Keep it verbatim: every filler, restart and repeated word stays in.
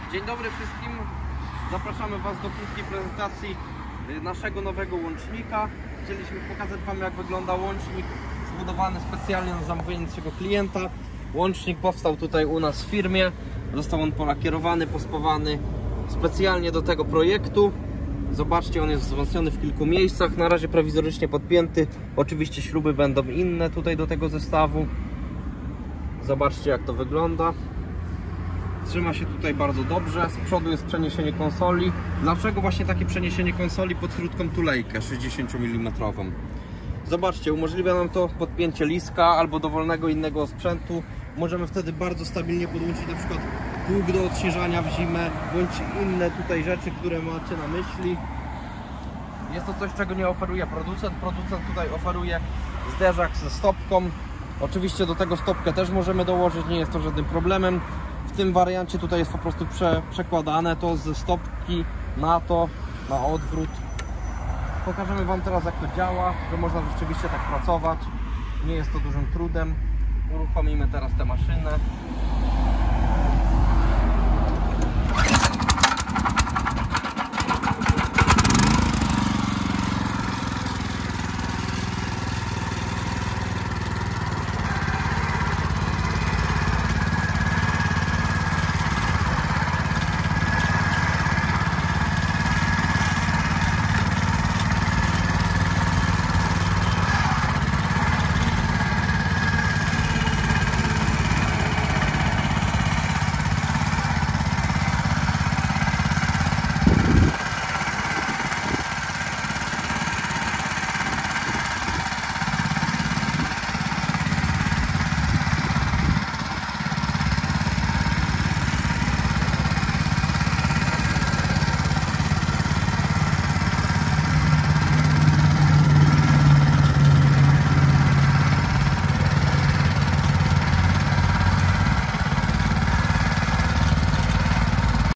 Dzień dobry wszystkim. Zapraszamy Was do krótkiej prezentacji naszego nowego łącznika. Chcieliśmy pokazać Wam, jak wygląda łącznik zbudowany specjalnie na zamówienie naszego klienta. Łącznik powstał tutaj u nas w firmie. Został on polakierowany, pospawany specjalnie do tego projektu. Zobaczcie, on jest wzmocniony w kilku miejscach. Na razie prowizorycznie podpięty. Oczywiście śruby będą inne tutaj do tego zestawu. Zobaczcie, jak to wygląda. Trzyma się tutaj bardzo dobrze. Z przodu jest przeniesienie konsoli. Dlaczego właśnie takie przeniesienie konsoli pod krótką tulejkę sześćdziesięciomilimetrową? Zobaczcie, umożliwia nam to podpięcie liska albo dowolnego innego sprzętu. Możemy wtedy bardzo stabilnie podłączyć na przykład pług do odśnieżania w zimę, bądź inne tutaj rzeczy, które macie na myśli. Jest to coś, czego nie oferuje producent. Producent tutaj oferuje zderzak ze stopką. Oczywiście do tego stopkę też możemy dołożyć, nie jest to żadnym problemem. W tym wariancie tutaj jest po prostu prze, przekładane to ze stopki na to, na odwrót. Pokażemy Wam teraz, jak to działa, że można rzeczywiście tak pracować. Nie jest to dużym trudem. Uruchomimy teraz tę maszynę.